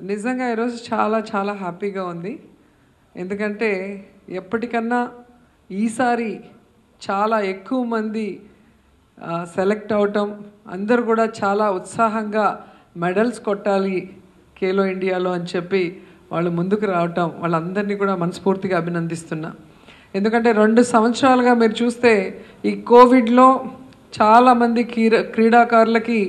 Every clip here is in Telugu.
నిజంగా ఈరోజు చాలా చాలా హ్యాపీగా ఉంది. ఎందుకంటే ఎప్పటికన్నా ఈసారి చాలా ఎక్కువ మంది సెలెక్ట్ అవటం, అందరూ కూడా చాలా ఉత్సాహంగా మెడల్స్ కొట్టాలి ఖేలో ఇండియాలో అని చెప్పి వాళ్ళు ముందుకు రావటం, వాళ్ళందరినీ కూడా మనస్ఫూర్తిగా అభినందిస్తున్నా. ఎందుకంటే 2 సంవత్సరాలుగా మీరు చూస్తే ఈ కోవిడ్లో చాలామంది క్రీడాకారులకి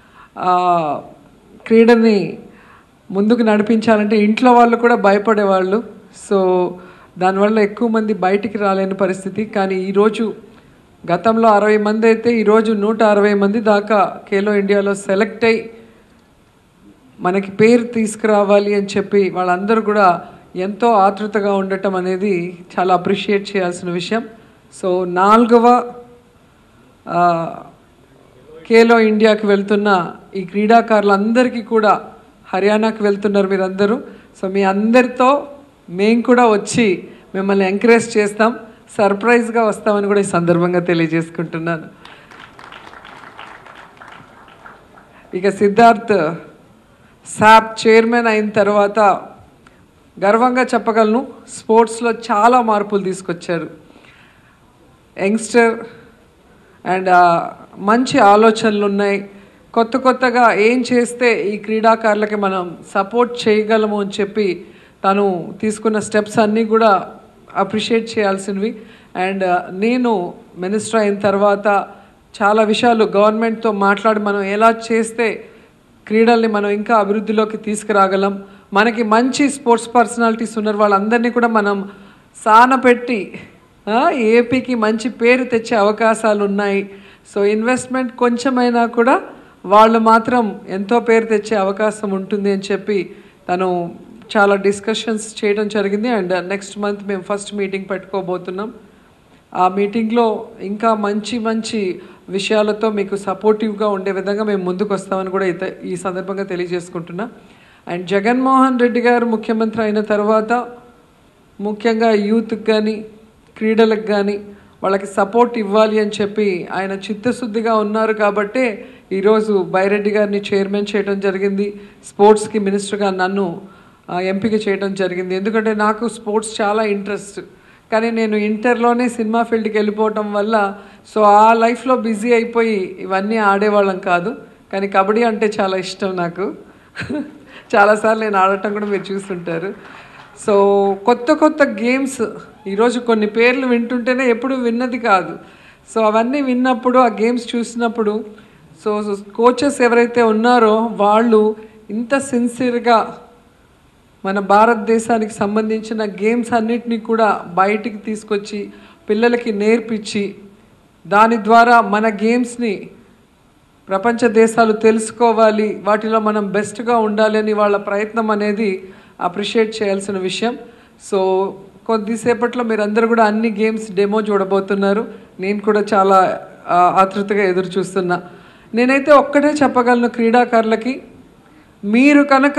క్రీడని ముందుకు నడిపించాలంటే ఇంట్లో వాళ్ళు కూడా భయపడేవాళ్ళు. సో దానివల్ల ఎక్కువ మంది బయటికి రాలేని పరిస్థితి. కానీ ఈరోజు గతంలో 60 మంది అయితే ఈరోజు 160 మంది దాకా ఖేలో ఇండియాలో సెలెక్ట్ అయ్యి మనకి పేరు తీసుకురావాలి అని చెప్పి వాళ్ళందరూ కూడా ఎంతో ఆతృతగా ఉండటం అనేది చాలా అప్రిషియేట్ చేయాల్సిన విషయం. సో 4వ ఖేలో ఇండియాకి వెళ్తున్న ఈ క్రీడాకారులందరికీ కూడా హర్యానాకి వెళ్తున్నారు మీరందరూ. సో మీ అందరితో మేము కూడా వచ్చి మిమ్మల్ని ఎంకరేజ్ చేస్తాం, సర్ప్రైజ్గా వస్తామని కూడా ఈ సందర్భంగా తెలియజేసుకుంటున్నాను. ఇక సిద్ధార్థ్ సాప్ చైర్మన్ అయిన తర్వాత గర్వంగా చెప్పగలను, స్పోర్ట్స్లో చాలా మార్పులు తీసుకొచ్చారు. యంగ్స్టర్ అండ్ మంచి ఆలోచనలు ఉన్నాయి. కొత్తగా ఏం చేస్తే ఈ క్రీడాకారులకి మనం సపోర్ట్ చేయగలము అని చెప్పి తను తీసుకున్న స్టెప్స్ అన్నీ కూడా అప్రిషియేట్ చేయాల్సినవి. అండ్ నేను మినిస్టర్ అయిన తర్వాత చాలా విషయాలు గవర్నమెంట్తో మాట్లాడి మనం ఎలా చేస్తే క్రీడల్ని మనం ఇంకా అభివృద్ధిలోకి తీసుకురాగలం, మనకి మంచి స్పోర్ట్స్ పర్సనాలిటీస్ ఉన్నారు వాళ్ళందరినీ కూడా మనం సానపెట్టి ఏపీకి మంచి పేరు తెచ్చే అవకాశాలు ఉన్నాయి. సో ఇన్వెస్ట్మెంట్ కొంచెమైనా కూడా వాళ్ళు మాత్రం ఎంతో పేరు తెచ్చే అవకాశం ఉంటుంది అని చెప్పి తను చాలా డిస్కషన్స్ చేయడం జరిగింది. అండ్ నెక్స్ట్ మంత్ మేము ఫస్ట్ మీటింగ్ పెట్టుకోబోతున్నాం. ఆ మీటింగ్లో ఇంకా మంచి విషయాలతో మీకు సపోర్టివ్గా ఉండే విధంగా మేము ముందుకు వస్తామని కూడా ఈ సందర్భంగా తెలియజేసుకుంటున్నా. అండ్ జగన్మోహన్ రెడ్డి గారు ముఖ్యమంత్రి అయిన తర్వాత ముఖ్యంగా యూత్కి కానీ క్రీడలకు కానీ వాళ్ళకి సపోర్ట్ ఇవ్వాలి అని చెప్పి ఆయన చిత్తశుద్ధిగా ఉన్నారు. కాబట్టే ఈరోజు బైరెడ్డి గారిని చైర్మన్ చేయడం జరిగింది, స్పోర్ట్స్కి మినిస్టర్గా నన్ను ఎంపిక చేయడం జరిగింది. ఎందుకంటే నాకు స్పోర్ట్స్ చాలా ఇంట్రెస్ట్, కానీ నేను ఇంటర్లోనే సినిమా ఫీల్డ్కి వెళ్ళిపోవటం వల్ల సో ఆ లైఫ్లో బిజీ అయిపోయి ఇవన్నీ ఆడేవాళ్ళం కాదు. కానీ కబడ్డీ అంటే చాలా ఇష్టం నాకు. చాలాసార్లు నేను ఆడటం కూడా మీరు చూస్తుంటారు. సో కొత్త గేమ్స్ ఈరోజు కొన్ని పేర్లు వింటుంటేనే ఎప్పుడు విన్నది కాదు. సో అవన్నీ విన్నప్పుడు ఆ గేమ్స్ చూసినప్పుడు సో కోచెస్ ఎవరైతే ఉన్నారో వాళ్ళు ఇంత సిన్సియర్గా మన భారతదేశానికి సంబంధించిన గేమ్స్ అన్నిటినీ కూడా బయటికి తీసుకొచ్చి పిల్లలకి నేర్పించి దాని ద్వారా మన గేమ్స్ని ప్రపంచ దేశాలు తెలుసుకోవాలి, వాటిలో మనం బెస్ట్గా ఉండాలి అని వాళ్ళ ప్రయత్నం అనేది అప్రిషియేట్ చేయాల్సిన విషయం. సో కొద్దిసేపట్లో మీరందరూ కూడా అన్ని గేమ్స్ డెమో చూడబోతున్నారు. నేను కూడా చాలా ఆతృతగా ఎదురు చూస్తున్నా. నేనైతే ఒక్కటే చెప్పగలను క్రీడాకారులకి, మీరు కనుక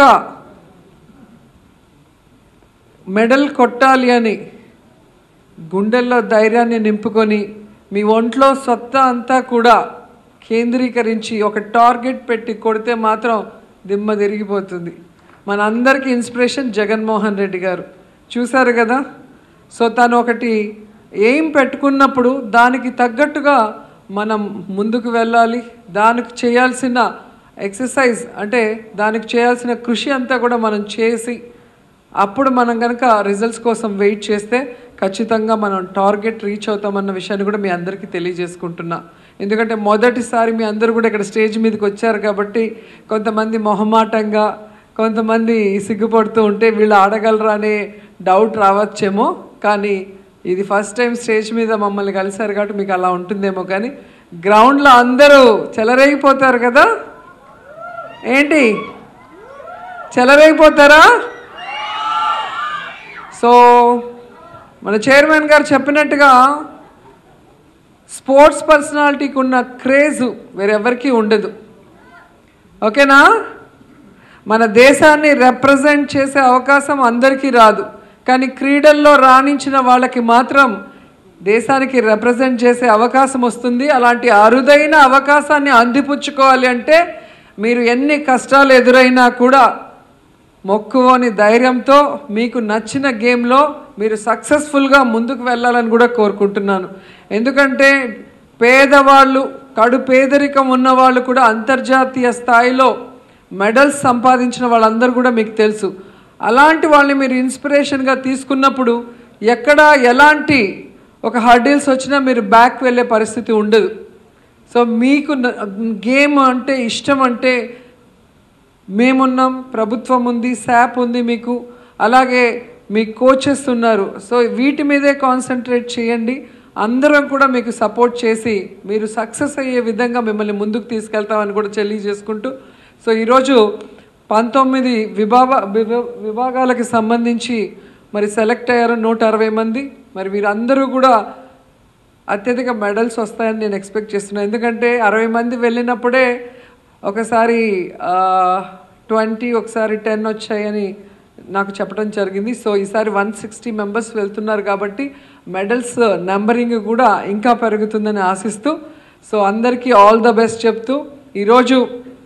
మెడల్ కొట్టాలి అని గుండెల్లో ధైర్యాన్ని నింపుకొని మీ ఒంట్లో సత్తా అంతా కూడా కేంద్రీకరించి ఒక టార్గెట్ పెట్టి కొడితే మాత్రం దిమ్మ తిరిగిపోతుంది. మన అందరికీ ఇన్స్పిరేషన్ జగన్మోహన్ రెడ్డి గారు, చూశారు కదా. సో తను ఒకటి ఎయిమ్ పెట్టుకున్నప్పుడు దానికి తగ్గట్టుగా మనం ముందుకు వెళ్ళాలి. దానికి చేయాల్సిన ఎక్సర్సైజ్ అంటే దానికి చేయాల్సిన కృషి అంతా కూడా మనం చేసి అప్పుడు మనం కనుక రిజల్ట్స్ కోసం వెయిట్ చేస్తే ఖచ్చితంగా మనం టార్గెట్ రీచ్ అవుతామన్న విషయాన్ని కూడా మీ అందరికీ తెలియజేసుకుంటున్నా. ఎందుకంటే మొదటిసారి మీ అందరూ కూడా ఇక్కడ స్టేజ్ మీదకి వచ్చారు కాబట్టి కొంతమంది మొహమాటంగా, కొంతమంది సిగ్గుపడుతూ ఉంటే వీళ్ళు ఆడగలరా అనే డౌట్ రావచ్చేమో. కానీ ఇది ఫస్ట్ టైం స్టేజ్ మీద మమ్మల్ని కలిశారు కాబట్టి మీకు అలా ఉంటుందేమో. కానీ గ్రౌండ్లో అందరూ చెలరేగిపోతారు కదా, ఏంటి చెలరేగిపోతారా? సో మన చైర్మన్ గారు చెప్పినట్టుగా స్పోర్ట్స్ పర్సనాలిటీకి ఉన్న క్రేజ్ వేరెవరికి ఉండదు. ఓకేనా? మన దేశాన్ని రిప్రజెంట్ చేసే అవకాశం అందరికీ రాదు, కానీ క్రీడల్లో రాణించిన వాళ్ళకి మాత్రం దేశానికి రిప్రజెంట్ చేసే అవకాశం వస్తుంది. అలాంటి అరుదైన అవకాశాన్ని అందిపుచ్చుకోవాలి అంటే మీరు ఎన్ని కష్టాలు ఎదురైనా కూడా మొక్కువని ధైర్యంతో మీకు నచ్చిన గేమ్లో మీరు సక్సెస్ఫుల్గా ముందుకు వెళ్ళాలని కూడా కోరుకుంటున్నాను. ఎందుకంటే పేదవాళ్ళు, కడు పేదరికం ఉన్నవాళ్ళు కూడా అంతర్జాతీయ స్థాయిలో మెడల్స్ సంపాదించిన వాళ్ళందరూ కూడా మీకు తెలుసు. అలాంటి వాళ్ళని మీరు ఇన్స్పిరేషన్గా తీసుకున్నప్పుడు ఎక్కడ ఎలాంటి ఒక హర్డిల్స్ వచ్చినా మీరు బ్యాక్ వెళ్ళే పరిస్థితి ఉండదు. సో మీకు గేమ్ అంటే ఇష్టం అంటే మేమున్నాం, ప్రభుత్వం ఉంది, శాప్ ఉంది మీకు, అలాగే మీ కోచెస్ ఉన్నారు. సో వీటి మీదే కాన్సన్ట్రేట్ చేయండి. అందరం కూడా మీకు సపోర్ట్ చేసి మీరు సక్సెస్ అయ్యే విధంగా మిమ్మల్ని ముందుకు తీసుకెళ్తామని కూడా తెలియజేసుకుంటూ, సో ఈరోజు 19 విభాగాలకి సంబంధించి మరి సెలెక్ట్ అయ్యారు 160 మంది. మరి వీరందరూ కూడా అత్యధిక మెడల్స్ వస్తాయని నేను ఎక్స్పెక్ట్ చేస్తున్నాను. ఎందుకంటే 60 మంది వెళ్ళినప్పుడే ఒకసారి 20, ఒకసారి 10 వచ్చాయని నాకు చెప్పడం జరిగింది. సో ఈసారి 160 మెంబర్స్ వెళ్తున్నారు కాబట్టి మెడల్స్ నెంబరింగ్ కూడా ఇంకా పెరుగుతుందని ఆశిస్తూ, సో అందరికీ ఆల్ ద బెస్ట్ చెప్తూ, ఈరోజు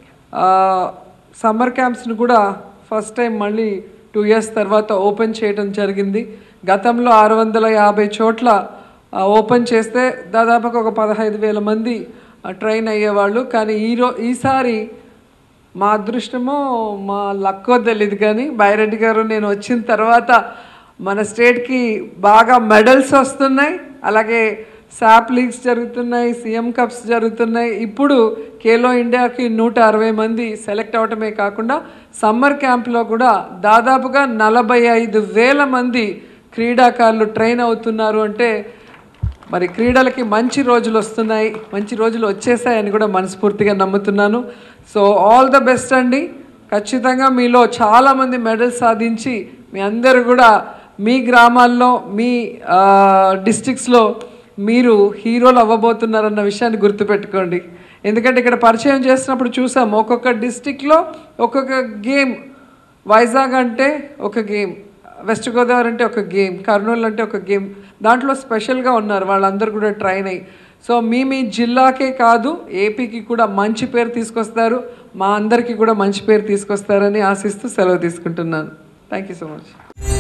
సమ్మర్ క్యాంప్స్ని కూడా ఫస్ట్ టైం మళ్ళీ 2 years తర్వాత ఓపెన్ చేయడం జరిగింది. గతంలో 650 చోట్ల ఓపెన్ చేస్తే దాదాపుగా ఒక 15,000 మంది ట్రైన్ అయ్యేవాళ్ళు. కానీ ఈసారి మా అదృష్టమో మా లక్కో తెలియదు, కానీ బైరెడ్డి గారు నేను వచ్చిన తర్వాత మన స్టేట్కి బాగా మెడల్స్ వస్తున్నాయి, అలాగే శాప్ లీగ్స్ జరుగుతున్నాయి, సీఎం కప్స్ జరుగుతున్నాయి. ఇప్పుడు ఖేలో ఇండియాకి 160 మంది సెలెక్ట్ అవటమే కాకుండా సమ్మర్ క్యాంప్లో కూడా దాదాపుగా 45,000 మంది క్రీడాకారులు ట్రైన్ అవుతున్నారు. అంటే మరి క్రీడలకి మంచి రోజులు వస్తున్నాయి, మంచి రోజులు వచ్చేసాయని కూడా మనస్ఫూర్తిగా నమ్ముతున్నాను. సో ఆల్ ద బెస్ట్ అండి. ఖచ్చితంగా మీలో చాలామంది మెడల్స్ సాధించి మీ అందరూ కూడా మీ గ్రామాల్లో, మీ డిస్ట్రిక్ట్స్లో మీరు హీరోలు అవ్వబోతున్నారన్న విషయాన్ని గుర్తుపెట్టుకోండి. ఎందుకంటే ఇక్కడ పరిచయం చేసినప్పుడు చూసాం, ఒక్కొక్క డిస్ట్రిక్ట్లో ఒక్కొక్క గేమ్. వైజాగ్ అంటే ఒక గేమ్, వెస్ట్ గోదావరి అంటే ఒక గేమ్, కర్నూలు అంటే ఒక గేమ్, దాంట్లో స్పెషల్గా ఉన్నారు వాళ్ళందరూ కూడా ట్రైన్ అయ్యి. సో మీ జిల్లాకే కాదు ఏపీకి కూడా మంచి పేరు తీసుకొస్తారు, మా అందరికీ కూడా మంచి పేరు తీసుకొస్తారని ఆశిస్తూ సెలవు తీసుకుంటున్నాను. Thank you so much.